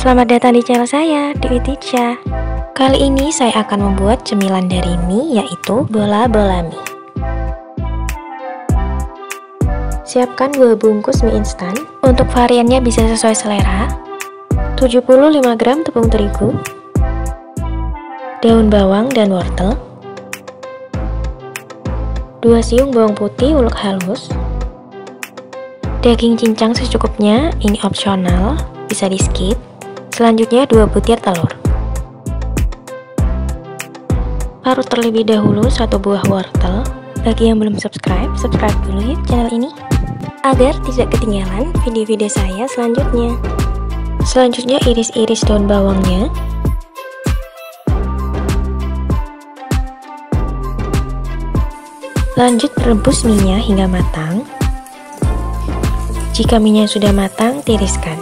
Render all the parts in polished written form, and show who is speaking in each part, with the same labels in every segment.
Speaker 1: Selamat datang di channel saya, Dewi Ticha. Kali ini saya akan membuat cemilan dari mie, yaitu bola-bola mie. Siapkan 2 bungkus mie instan. Untuk variannya bisa sesuai selera. 75 gram tepung terigu, daun bawang dan wortel, 2 siung bawang putih ulek halus, daging cincang secukupnya, ini opsional, bisa di skip. Selanjutnya 2 butir telur. Parut terlebih dahulu 1 buah wortel. Bagi yang belum subscribe, subscribe dulu ya channel ini agar tidak ketinggalan video-video saya selanjutnya. Selanjutnya iris-iris daun bawangnya. Lanjut rebus mie-nya hingga matang. Jika mie-nya sudah matang, tiriskan.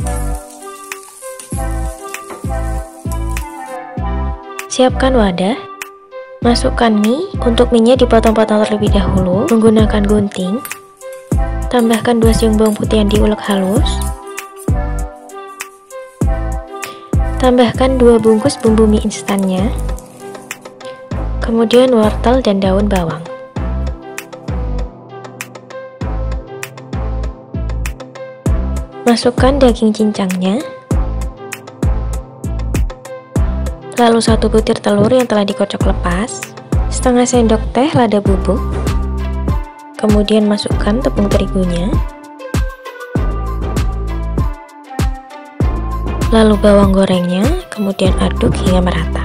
Speaker 1: Siapkan wadah. Masukkan mie. Untuk mie-nya dipotong-potong terlebih dahulu menggunakan gunting. Tambahkan 2 siung bawang putih yang diulek halus. Tambahkan 2 bungkus bumbu mie instannya. Kemudian wortel dan daun bawang. Masukkan daging cincangnya. Lalu 1 butir telur yang telah dikocok lepas, setengah sendok teh lada bubuk, kemudian masukkan tepung terigunya, lalu bawang gorengnya, kemudian aduk hingga merata.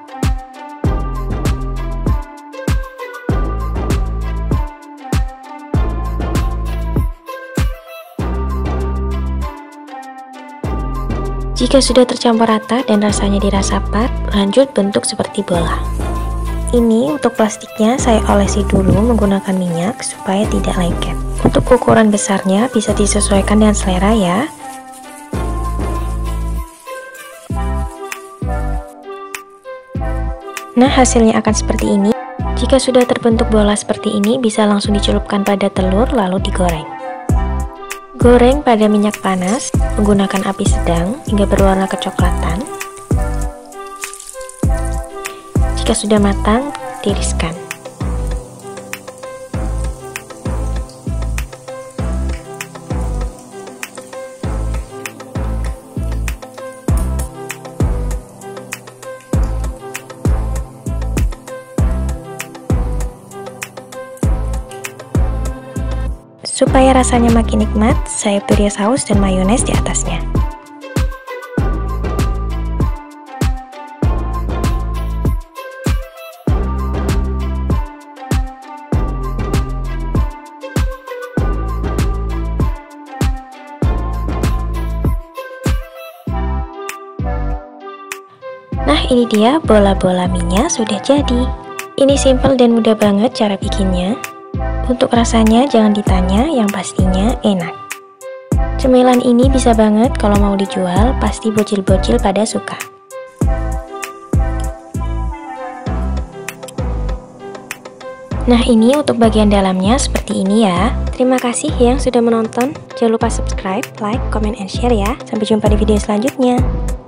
Speaker 1: Jika sudah tercampur rata dan rasanya dirasa pas, lanjut bentuk seperti bola. Ini untuk plastiknya saya olesi dulu menggunakan minyak supaya tidak lengket. Untuk ukuran besarnya bisa disesuaikan dengan selera ya. Nah, hasilnya akan seperti ini. Jika sudah terbentuk bola seperti ini, bisa langsung dicelupkan pada telur lalu digoreng. Goreng pada minyak panas menggunakan api sedang hingga berwarna kecoklatan. Jika sudah matang, tiriskan. Supaya rasanya makin nikmat, saya beri saus dan mayones di atasnya. Nah, ini dia bola-bola mie-nya sudah jadi. Ini simple dan mudah banget cara bikinnya. Untuk rasanya jangan ditanya, yang pastinya enak. Cemilan ini bisa banget kalau mau dijual, pasti bocil-bocil pada suka. Nah, ini untuk bagian dalamnya seperti ini ya. Terima kasih yang sudah menonton. Jangan lupa subscribe, like, comment, and share ya. Sampai jumpa di video selanjutnya.